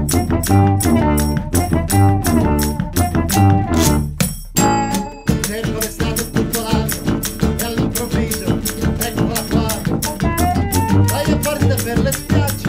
Cerco l'estate tutto l'anno e all'improvviso eccola qua. Vai a partire per le spiagge